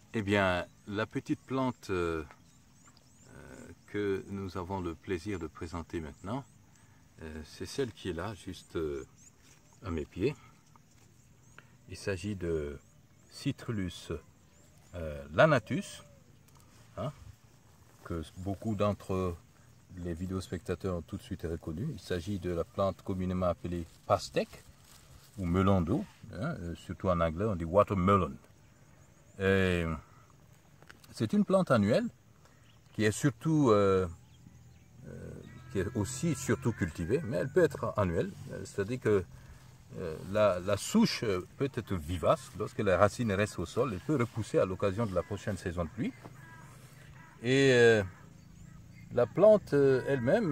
Eh bien, la petite plante que nous avons le plaisir de présenter maintenant, c'est celle qui est là, juste à mes pieds. Il s'agit de Citrullus lanatus, hein, que beaucoup d'entre les vidéospectateurs ont tout de suite reconnu. Il s'agit de la plante communément appelée pastèque ou melon d'eau, hein, surtout en anglais on dit watermelon. C'est une plante annuelle qui est surtout qui est aussi surtout cultivée, mais elle peut être annuelle, c'est-à-dire que la souche peut être vivace. Lorsque la racine reste au sol, elle peut repousser à l'occasion de la prochaine saison de pluie. Et la plante elle-même,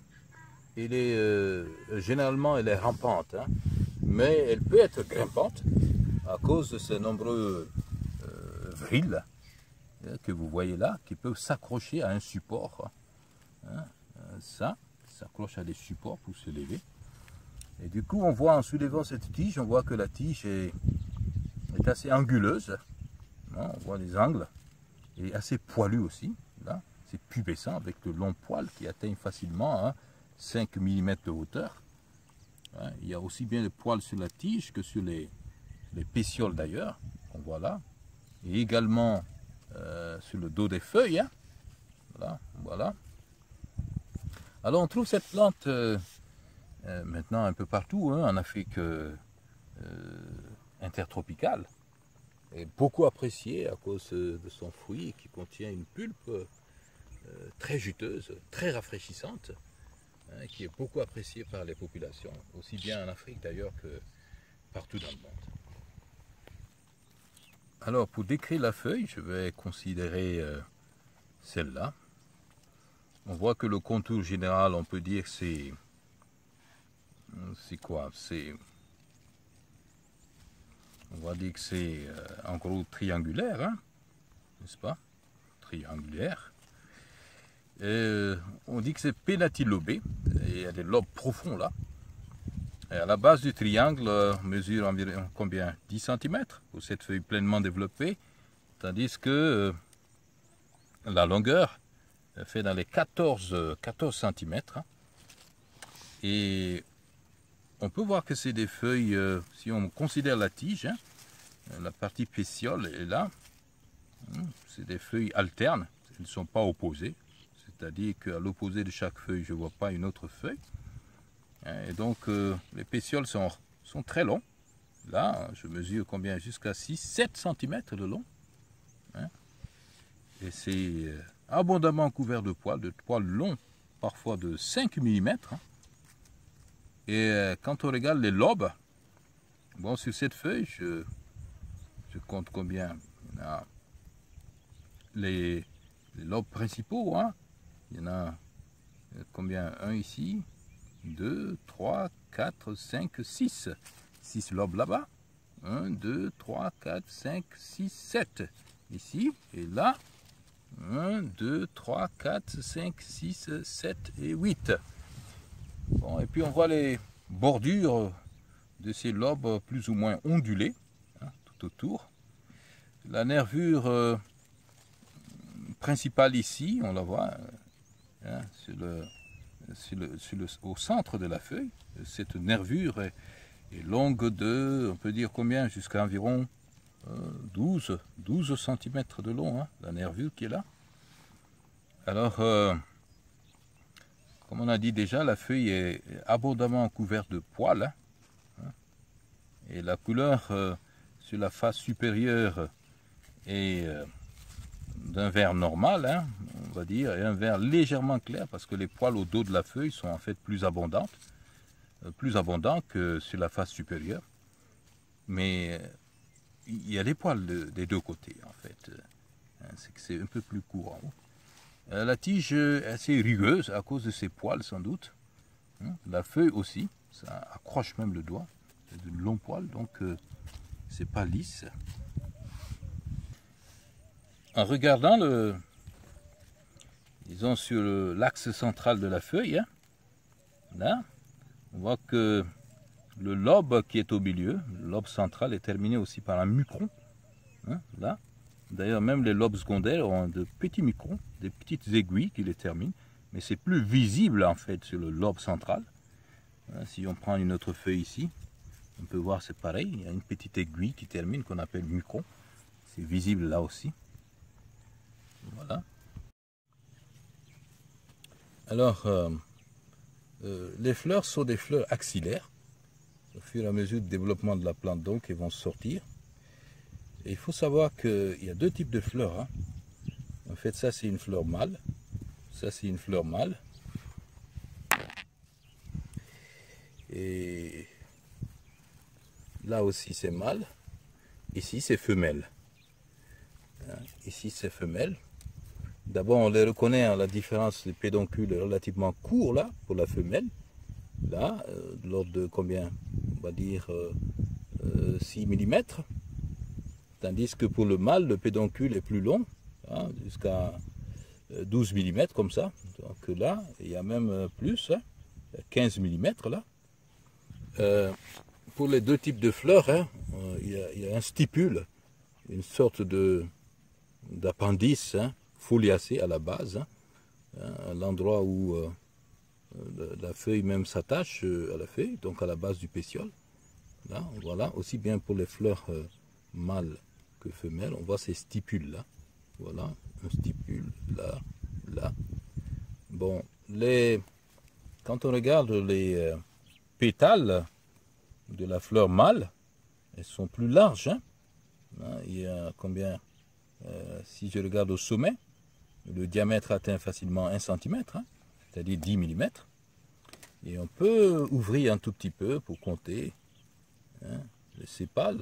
généralement elle est rampante, hein, mais elle peut être grimpante à cause de ces nombreux vrils que vous voyez là, qui peuvent s'accrocher à un support. Hein, ça s'accroche à des supports pour se lever. Et du coup, on voit en soulevant cette tige, on voit que la tige est assez anguleuse. Hein, on voit les angles. Et assez poilue aussi. Là, c'est pubescent avec de longs poils qui atteignent facilement 5 mm de hauteur. Hein, il y a aussi bien des poils sur la tige que sur les pétioles d'ailleurs, qu'on voit là. Et également sur le dos des feuilles. Hein. Voilà. Alors on trouve cette plante maintenant un peu partout, hein, en Afrique intertropicale, et beaucoup appréciée à cause de son fruit qui contient une pulpe très juteuse, très rafraîchissante, hein, qui est beaucoup appréciée par les populations, aussi bien en Afrique d'ailleurs que partout dans le monde. Alors pour décrire la feuille, je vais considérer celle-là. On voit que le contour général, on peut dire que c'est quoi? On va dire que c'est en gros triangulaire, hein, n'est-ce pas? Triangulaire. Et on dit que c'est pénatillobé, et il y a des lobes profonds là. Et à la base du triangle mesure environ combien? 10 cm pour cette feuille pleinement développée, tandis que la longueur fait dans les 14 cm. Hein. Et on peut voir que c'est des feuilles, si on considère la tige, hein, la partie pétiole est là, c'est des feuilles alternes, elles ne sont pas opposées, c'est-à-dire qu'à l'opposé de chaque feuille, je ne vois pas une autre feuille. Et donc les pétioles sont très longs. Là, je mesure combien? Jusqu'à 6-7 cm de long. Hein. Et c'est abondamment couvert de poils longs, parfois de 5 mm. Hein. Et quand on regarde les lobes, bon, sur cette feuille, je compte combien? Il y en a les lobes principaux. Hein. Il y en a combien? Un ici, 2, 3, 4, 5, 6. 6 lobes là-bas. 1, 2, 3, 4, 5, 6, 7. Ici et là. 1, 2, 3, 4, 5, 6, 7 et 8. Bon, et puis on voit les bordures de ces lobes plus ou moins ondulées, hein, tout autour. La nervure principale ici, on la voit, hein, au centre de la feuille. Cette nervure est longue de, on peut dire combien, jusqu'à environ 12 cm de long, hein, la nervure qui est là. Alors, comme on a dit déjà, la feuille est abondamment couverte de poils. Hein, et la couleur sur la face supérieure est d'un vert normal, hein, on va dire, et un vert légèrement clair parce que les poils au dos de la feuille sont en fait plus abondants que sur la face supérieure. Mais il y a des poils des deux côtés en fait. C'est un peu plus court en haut. La tige est assez rugueuse à cause de ses poils sans doute. La feuille aussi, ça accroche même le doigt. C'est de longs poils, donc c'est pas lisse. En regardant disons sur l'axe central de la feuille, hein, là, on voit que le lobe qui est au milieu, le lobe central, est terminé aussi par un mucron, hein, là, D'ailleurs, même les lobes secondaires ont de petits microns, des petites aiguilles qui les terminent, mais c'est plus visible en fait sur le lobe central. Si on prend une autre feuille ici, on peut voir c'est pareil, il y a une petite aiguille qui termine qu'on appelle micron. C'est visible là aussi. Voilà. Alors, les fleurs sont des fleurs axillaires. Au fur et à mesure du développement de la plante, donc, elles vont sortir. Et il faut savoir qu'il y a deux types de fleurs. Hein. En fait, ça c'est une fleur mâle. Ça c'est une fleur mâle. Et là aussi c'est mâle. Ici c'est femelle. Ici c'est femelle. D'abord on les reconnaît, hein, la différence des pédoncules est relativement court là pour la femelle. Là, de l'ordre de combien? On va dire 6 mm. Tandis que pour le mâle, le pédoncule est plus long, hein, jusqu'à 12 mm comme ça. Donc là, il y a même plus, hein, 15 mm là. Pour les deux types de fleurs, hein, il y a un stipule, une sorte d'appendice, hein, foliacé à la base, hein, à l'endroit où la feuille même s'attache à la feuille, donc à la base du pétiole. Là, voilà, aussi bien pour les fleurs mâles que femelles, on voit ces stipules là. Voilà, un stipule là, là. Bon, quand on regarde les pétales de la fleur mâle, elles sont plus larges. Hein. Il y a combien? Si je regarde au sommet, le diamètre atteint facilement 1 cm, hein, c'est-à-dire 10 mm. Et on peut ouvrir un tout petit peu pour compter, hein, les sépales.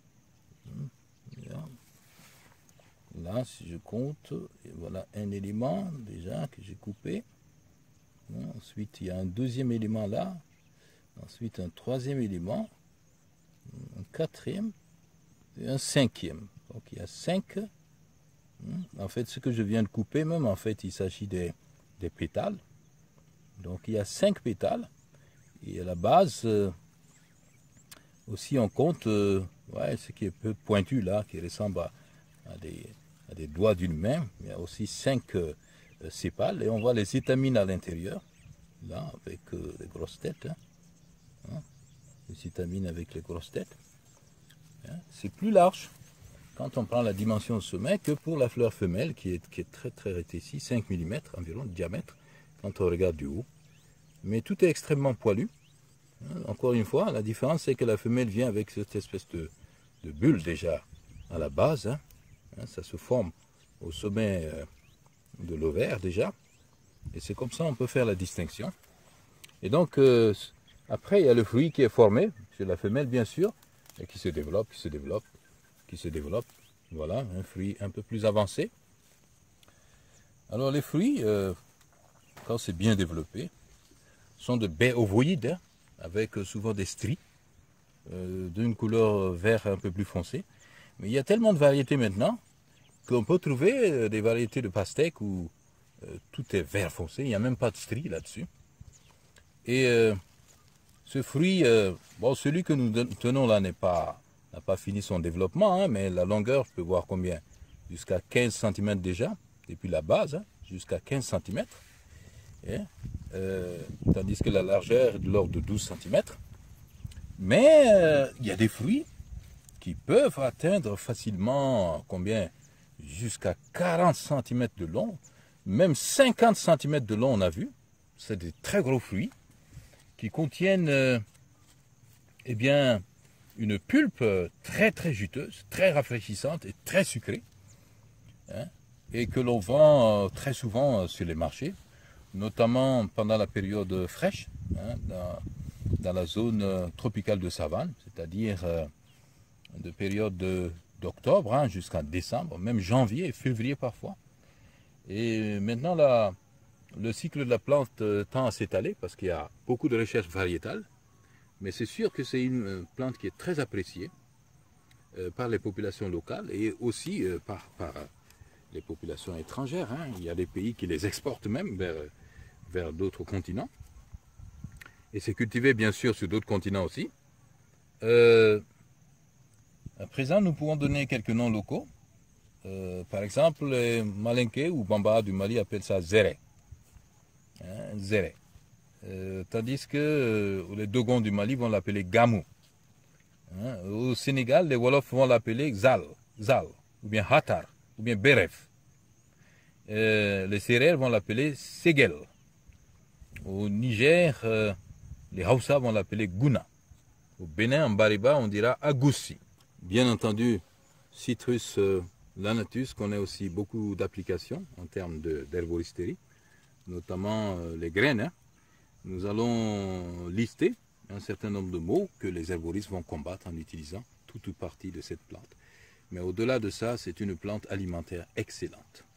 Là, si je compte, et voilà un élément déjà que j'ai coupé. Ensuite, il y a un deuxième élément là. Ensuite, un troisième élément. Un quatrième. Et un cinquième. Donc, il y a 5. En fait, ce que je viens de couper, même, en fait, il s'agit des pétales. Donc, il y a 5 pétales. Et à la base, aussi, on compte ce qui est peu pointu là, qui ressemble à des doigts d'une main. Il y a aussi 5 sépales. Et on voit les étamines à l'intérieur, là, avec les grosses têtes. Hein. Les étamines avec les grosses têtes. Hein. C'est plus large quand on prend la dimension au sommet que pour la fleur femelle qui est très très rétrécie, 5 mm environ de diamètre quand on regarde du haut. Mais tout est extrêmement poilu. Encore une fois, la différence c'est que la femelle vient avec cette espèce de bulle déjà à la base. Hein. Ça se forme au sommet de l'ovaire déjà. Et c'est comme ça on peut faire la distinction. Et donc après il y a le fruit qui est formé chez la femelle bien sûr, et qui se développe, qui se développe, qui se développe. Voilà, un fruit un peu plus avancé. Alors les fruits, quand c'est bien développé, sont de baies ovoïdes, hein, avec souvent des stries d'une couleur vert un peu plus foncé. Mais il y a tellement de variétés maintenant qu'on peut trouver des variétés de pastèques où tout est vert foncé, il n'y a même pas de stries là-dessus. Et ce fruit, bon, celui que nous tenons là n'a pas fini son développement, hein, mais la longueur, je peux voir combien? Jusqu'à 15 cm déjà, depuis la base, hein, jusqu'à 15 cm. Tandis que la largeur est de l'ordre de 12 cm. Mais il y a des fruits qui peuvent atteindre facilement combien? Jusqu'à 40 cm de long, même 50 cm de long on a vu. C'est des très gros fruits qui contiennent eh bien, une pulpe très très juteuse, très rafraîchissante et très sucrée, hein, et que l'on vend très souvent sur les marchés, notamment pendant la période fraîche, hein, dans la zone tropicale de savane, c'est-à-dire de période d'octobre, hein, jusqu'à décembre, même janvier et février parfois. Et maintenant, le cycle de la plante tend à s'étaler parce qu'il y a beaucoup de recherches variétales, mais c'est sûr que c'est une plante qui est très appréciée par les populations locales et aussi par les populations étrangères. Hein. Il y a des pays qui les exportent même vers d'autres continents. Et c'est cultivé bien sûr sur d'autres continents aussi. À présent, nous pouvons donner quelques noms locaux. Par exemple, les Malinké ou Bambara du Mali appellent ça zéré. Hein, zéré. Tandis que les Dogons du Mali vont l'appeler gamou. Hein, au Sénégal, les Wolofs vont l'appeler zal, ou bien hatar, ou bien beref. Les Sérères vont l'appeler segel. Au Niger, les Hausa vont l'appeler guna. Au Bénin, en Bariba, on dira agoussi. Bien entendu, Citrus lanatus connaît aussi beaucoup d'applications en termes d'herboristerie, notamment les graines. Hein. Nous allons lister un certain nombre de mots que les herboristes vont combattre en utilisant toute ou partie de cette plante. Mais au-delà de ça, c'est une plante alimentaire excellente.